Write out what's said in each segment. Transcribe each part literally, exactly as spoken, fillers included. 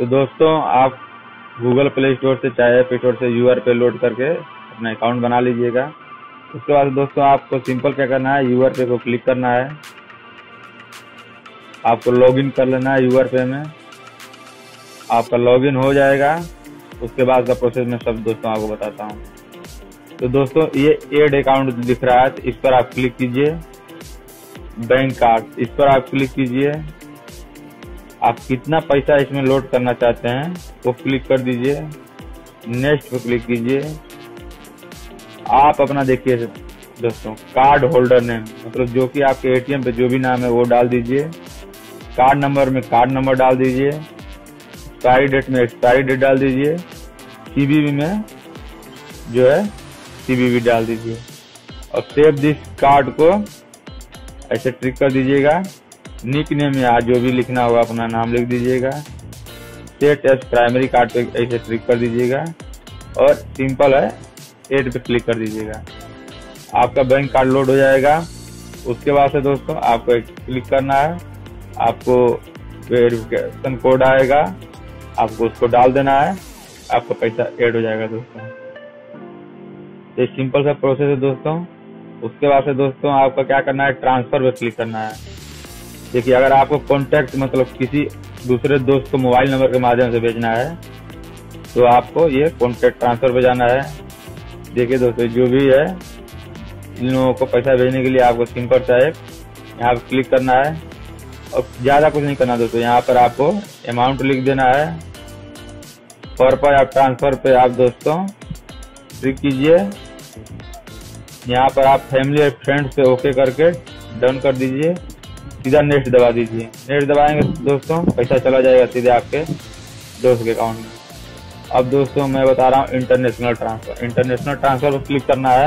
तो दोस्तों आप गूगल प्ले स्टोर से चाहे ऐप स्टोर से यूआर पे लोड करके अपना अकाउंट बना लीजिएगा। उसके बाद दोस्तों आपको सिंपल क्या करना है, यूआर पे को क्लिक करना है, आपको लॉगिन कर लेना है यूआर पे में। आपका लॉगिन हो जाएगा, उसके बाद का प्रोसेस मैं सब दोस्तों आपको बताता हूँ। तो दोस्तों ये एड अकाउंट दिख रहा है, तो इस पर आप क्लिक कीजिए। बैंक कार्ड इस पर आप क्लिक कीजिए। आप कितना पैसा इसमें लोड करना चाहते हैं वो क्लिक कर दीजिए। नेक्स्ट पे क्लिक कीजिए। आप अपना देखिए दोस्तों कार्ड होल्डर नेम, मतलब जो कि आपके एटीएम पे जो भी नाम है वो डाल दीजिए। कार्ड नंबर में कार्ड नंबर डाल दीजिए। एक्सपायरी डेट में एक्सपायरी डेट डाल दीजिए। सीवीवी में जो है सीवीवी डाल दीजिए और सेव दिस कार्ड को ऐसे ट्रिक कर दीजिएगा। निक नेम या जो भी लिखना होगा अपना नाम लिख दीजिएगा। सेट एज प्राइमरी कार्ड पे ऐसे ट्रिक कर दीजिएगा और सिंपल है एड पे क्लिक कर दीजिएगा। आपका बैंक कार्ड लोड हो जाएगा। उसके बाद से दोस्तों आपको क्लिक करना है, आपको वेरिफिकेशन कोड आएगा, आपको उसको डाल देना है, आपका पैसा ऐड हो जाएगा दोस्तों। ये सिंपल सा प्रोसेस है दोस्तों। उसके बाद से दोस्तों आपका क्या करना है, ट्रांसफर पे क्लिक करना है। देखिए अगर आपको कॉन्टेक्ट मतलब किसी दूसरे दोस्त को मोबाइल नंबर के माध्यम से भेजना है तो आपको ये कॉन्टेक्ट ट्रांसफर पे जाना है। देखिए दोस्तों जो भी है इन लोगों को पैसा भेजने के लिए आपको सिंपल सा एक यहाँ पे क्लिक करना है और ज्यादा कुछ नहीं करना दोस्तों। यहाँ पर आपको अमाउंट लिख देना है। पर्पज ऑफ ट्रांसफर पे आप दोस्तों क्लिक कीजिए। यहाँ पर आप फैमिली और फ्रेंड्स पे ओके करके डन कर दीजिए। सीधा नेक्स्ट दबा दीजिए। नेक्स्ट दबाएंगे दोस्तों पैसा चला जाएगा सीधे आपके दोस्त के अकाउंट में। अब दोस्तों मैं बता रहा हूँ इंटरनेशनल ट्रांसफर। इंटरनेशनल ट्रांसफर पर क्लिक करना है।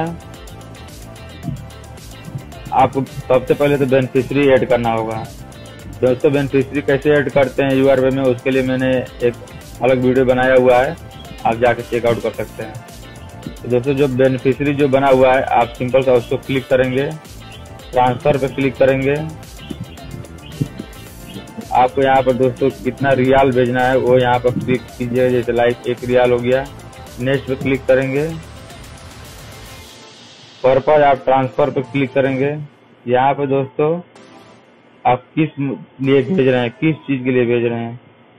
आपको सबसे पहले तो बेनिफिशियरी ऐड करना होगा। दोस्तों बेनिफिशियरी कैसे ऐड करते हैं यूआर पे में, उसके लिए मैंने एक अलग वीडियो बनाया हुआ है, आप जाके चेकआउट कर सकते हैं। तो दोस्तों जो बेनिफिशियरी जो बना हुआ है आप सिंपल सा उसको क्लिक करेंगे, ट्रांसफर पे क्लिक करेंगे। आपको यहाँ पर दोस्तों कितना रियाल भेजना है वो यहाँ पर क्लिक कीजिए। जैसे लाइक एक रियाल हो गया, नेक्स्ट पे क्लिक करेंगे। पर्पज आप ट्रांसफर पे क्लिक करेंगे। यहाँ पे दोस्तों आप किस लिए भेज रहे हैं, किस चीज के लिए भेज रहे हैं,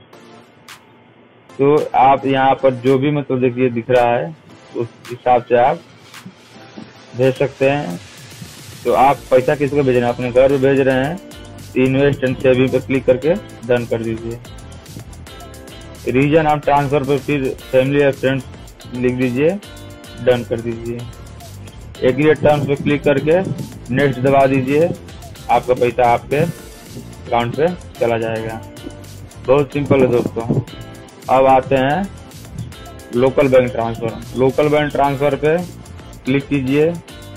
तो आप यहाँ पर जो भी मतलब देखिए दिख रहा है उस हिसाब से आप भेज सकते हैं। तो आप पैसा किसको भेज रहे हैं, अपने घर पे भेज रहे हैं, इन्वेस्ट एंड सेविंग पे क्लिक करके डन कर दीजिए। रीजन आप ट्रांसफर पे फिर फैमिली या फ्रेंड्स लिख दीजिए, डन कर दीजिए। एग्री टर्म्स पे क्लिक करके नेक्स्ट दबा दीजिए। आपका पैसा आपके अकाउंट पे चला जाएगा। बहुत सिंपल है दोस्तों। अब आते हैं local bank transfer. Local bank transfer पे क्लिक कीजिए।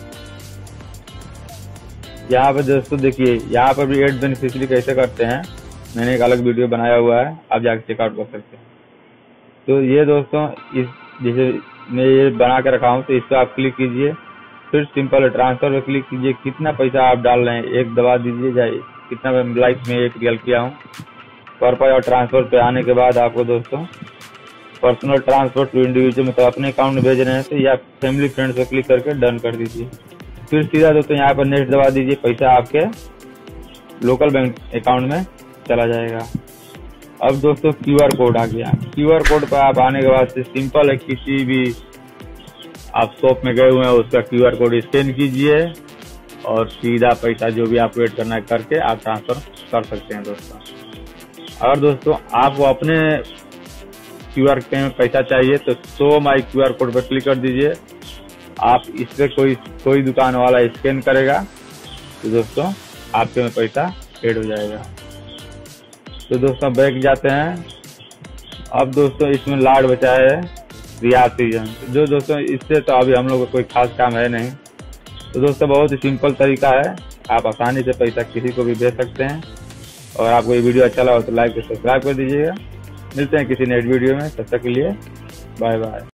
यहाँ पे दोस्तों देखिए यहाँ पर भी एड बेनिफिशियरी कैसे करते हैं, मैंने एक अलग वीडियो बनाया हुआ है, आप जाके चेकआउट कर सकते हैं। तो ये दोस्तों इस जैसे मैं ये बना के रखा हूँ, तो इस पर आप क्लिक कीजिए। फिर सिंपल ट्रांसफर पे क्लिक कीजिए। कितना पैसा आप डाल रहे हैं एक दबा दीजिए, जाए कितना लाइक में एक रियल किया हूँ। पर्पज और ट्रांसफर पे आने के बाद आपको दोस्तों पर्सनल ट्रांसफर टू इंडिविजुअल मतलब अपने अकाउंट में भेज रहे हैं तो या फैमिली फ्रेंड्स पे क्लिक करके डन कर दीजिए। फिर सीधा दोस्तों यहाँ पर नेक्स्ट दबा दीजिए, पैसा आपके लोकल बैंक अकाउंट में चला जाएगा। अब दोस्तों क्यूआर कोड आ गया। क्यूआर कोड पर आप आने के बाद से सिंपल है, किसी भी आप शॉप में गए हुए हैं उसका क्यूआर कोड स्कैन कीजिए और सीधा पैसा जो भी आपको ऐड करना है करके आप ट्रांसफर कर सकते हैं दोस्तों। अगर दोस्तों आपको अपने क्यूआर में पैसा चाहिए तो शो माई क्यूआर कोड पर क्लिक कर दीजिए। आप इस पे कोई कोई दुकान वाला स्कैन करेगा तो दोस्तों आपके में पैसा ऐड हो जाएगा। तो दोस्तों बैक जाते हैं। अब दोस्तों इसमें लाड बचा है रियाज सीजन, जो दोस्तों इससे तो अभी हम लोग को कोई खास काम है नहीं। तो दोस्तों बहुत ही सिंपल तरीका है, आप आसानी से पैसा किसी को भी भेज सकते हैं। और आपको ये वीडियो अच्छा लगा तो लाइक और सब्सक्राइब कर दीजिएगा। मिलते हैं किसी नेक्स्ट वीडियो में, तब तक के लिए बाय बाय।